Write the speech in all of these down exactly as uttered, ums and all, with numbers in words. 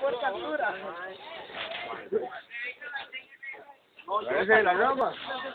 Esa es la rama.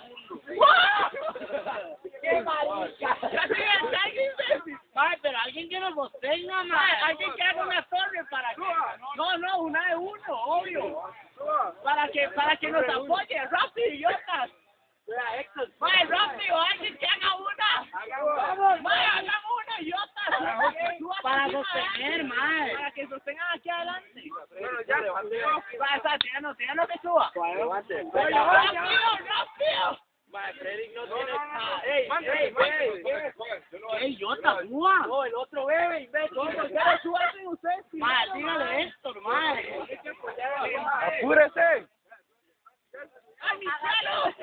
¡Qué marica! Ay, pero alguien que nos sostenga, man. Alguien que haga una torre para que... No, no, una de uno, obvio. Para que, para que nos apoye. Rápido, idiotas. Mae, rápido, alguien que haga una. Vamos, mae, hagamos una, idiotas. Para sostener, mae. Para que sostengan aquí adelante. Bueno, ya, ya, síganos, síganos que suba. Rápido, rápido. Mae, Freddy no tiene... ¡Ey, ey, ey! ¡Qué idiota, suba! No, el otro bebe, imbécil. Ya, súbase usted. Mae, dígale esto, mae. ¡Apúrese! ¡Ay, mi pelo!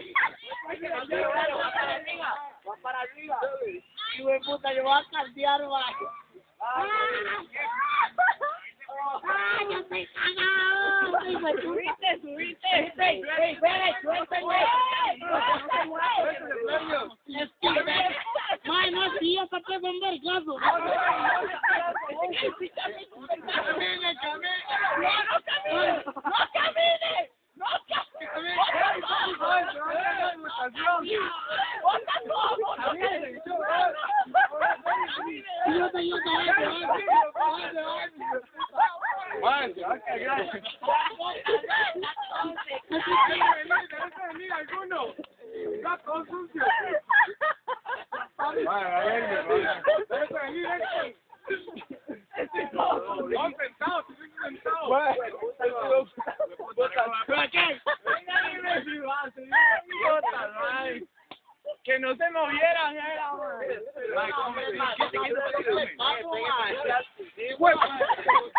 Va para arriba, va para arriba. Y güey, puta, yo voy a caldear, mae. ¡Ay, yo estoy cagado! ¡Subiste, subiste! ¡Ey, ey, ey, suéltame! ¡Mae, no, sí, hasta que son vergazos! ¡Camine, camine! ¡No, no camine! ¡No camine! ¡No camine! ¡Bota todo! ¡Bota ¡Idiota, idiota! ¡Man, se va a cagar! ¡Venir alguno! ¡Está todo sucio! ¡Man, a ver, man! ¡Déjate venir, Héctor! ¡No, sentado! ¡Estoy sentado! ¡Man! ¿Pero qué? ¡Venga, libre, privado! ¡Idiota, man! ¡Que no se movieran, era, man! ¡Man, cómo me... ¡Man, que te quito el papo, man!